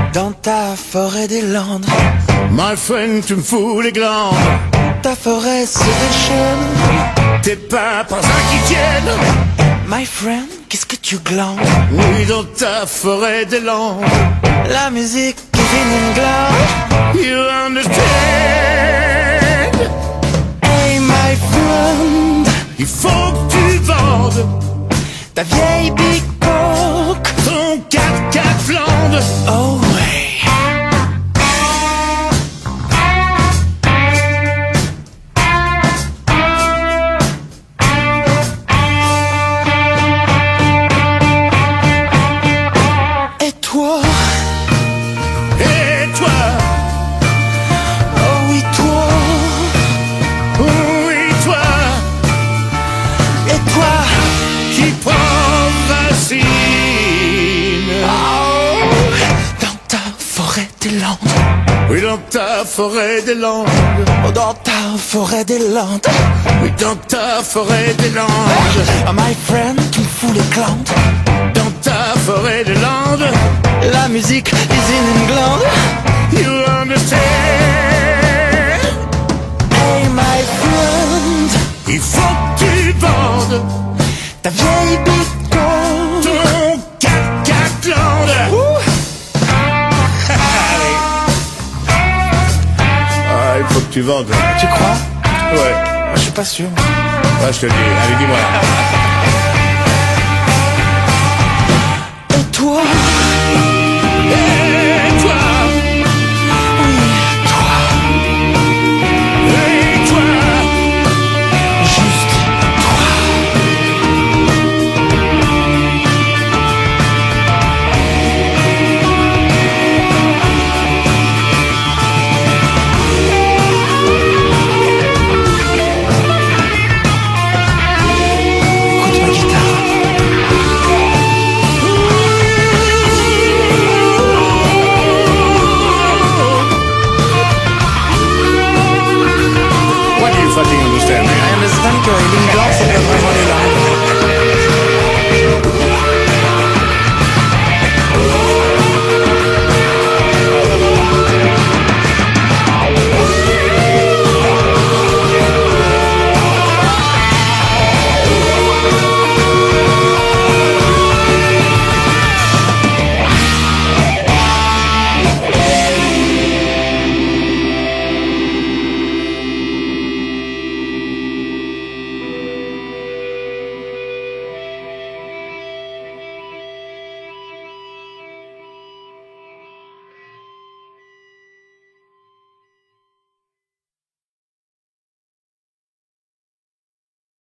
Dans ta forêt des Landes, My friend, tu me fous les glandes. ta forêt se déchaîne. T'es pas un qui tienne. My friend, qu'est-ce que tu glandes? Oui, dans ta forêt des Landes. La musique is in England. You understand? Hey my friend, Il faut que tu vendes ta vieille bicoque. ton 4x4 Flandre. Oh ouais. Et toi, Et toi, oh oui toi, oui toi, et toi, qui prends racine. oh, dans ta forêt des Landes, Oui, dans ta forêt des Landes. oh, dans ta forêt des Landes. Oui, dans ta forêt des Landes. Oh my friend, tu me fous les glandes. Dans ta forêt des Landes. La musique is in England. You understand? Hey my friend, Il faut que tu vendes ta vieille bicoque. ton 4x4 Flandre. Ah, il faut que tu vendes. Tu crois? Ouais, Je suis pas sûr. ouais, je te le dis. Allez, dis-moi.